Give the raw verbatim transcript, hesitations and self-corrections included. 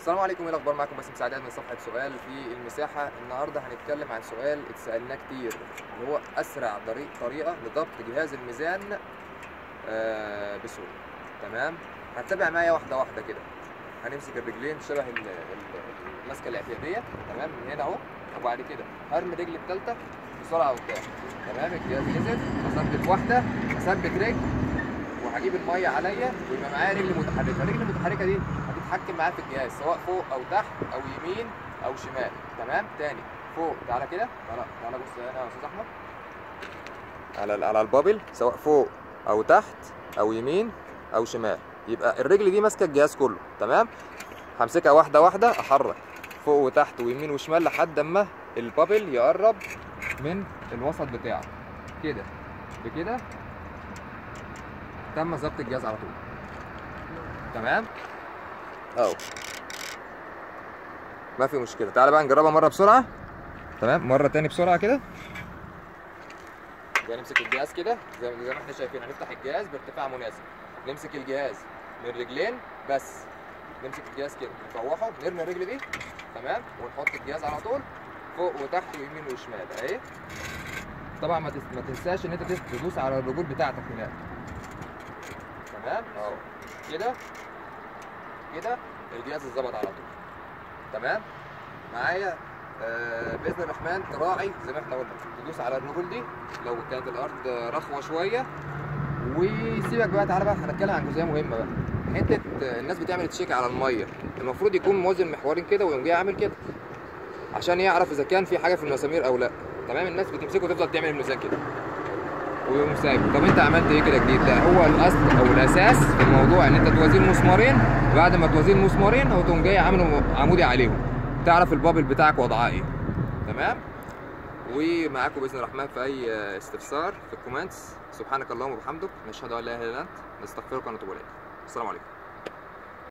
السلام عليكم، ايه الاخبار؟ معاكم باسم سعداد من صفحه سؤال في المساحه. النهارده هنتكلم عن سؤال اتسالناه كتير، اللي هو اسرع طريق طريقه لضبط جهاز الميزان آه بسهوله. تمام، هتتابع معايا واحده واحده كده. هنمسك الرجلين شبه ال- ال- المسكه الاعتياديه، تمام، من هنا اهو، وبعد كده هرمي الرجل الثالثه بسرعه قدام. تمام، الجهاز نزل، هثبت واحده، هثبت رجل، وهجيب الميه عليا ويبقى معايا رجل متحركه. الرجل المتحركه دي هتتحكم معايا في الجهاز سواء فوق او تحت او يمين او شمال. تمام، تاني فوق، تعالى كده، تعالى تعالى بص هنا يا استاذ احمد على على البابل، سواء فوق او تحت او يمين او شمال، يبقى الرجل دي ماسكه الجهاز كله. تمام، همسكها واحده واحده، احرك فوق وتحت ويمين وشمال لحد اما البابل يقرب من الوسط بتاعه كده. بكده تم ظبط الجهاز على طول. تمام اهو، ما في مشكله. تعالى بقى نجربها مره بسرعه. تمام، مره تاني بسرعه كده. يبقى نمسك الجهاز كده زي زي ما احنا شايفين، هنفتح الجهاز بارتفاع مناسب، نمسك الجهاز من رجلين بس، نمسك الجهاز كده نفوحه، نرمي الرجل دي، تمام، ونحط الجهاز على طول فوق وتحت ويمين وشمال اهي. طبعا ما تس- ما تنساش ان انت تدوس على الرجول بتاعتك هناك. تمام اهو كده كده الجهاز اتظبط على طول. تمام معايا. آه باذن الرحمن تراعي زي ما احنا قلنا، تدوس على الرجول دي لو كانت الارض رخوه شويه، وسيبك بقى. تعالى بقى هنتكلم عن جزئيه مهمه بقى، حته آه، الناس بتعمل تشيك على الميه. المفروض يكون موازن محورين كده ويقوم جاي عامل كده عشان يعرف اذا كان في حاجه في المسامير او لا. تمام، الناس بتمسكه وتفضل تعمل الميزان كده ويقوم سايبه. طب انت عملت ايه كده جديد؟ لا، هو الاصل او الاساس في الموضوع ان انت توازين مسمارين، بعد ما توازين مسمارين او تقوم جاي عامله عمودي عليهم، تعرف البابل بتاعك وضعها ايه. تمام، ومعاكم باذن الرحمن في اي استفسار في الكومنتس. سبحانك اللهم وبحمدك، نشهد ان لا اله الا انت، نستغفرك ونتوب اليك. السلام عليكم.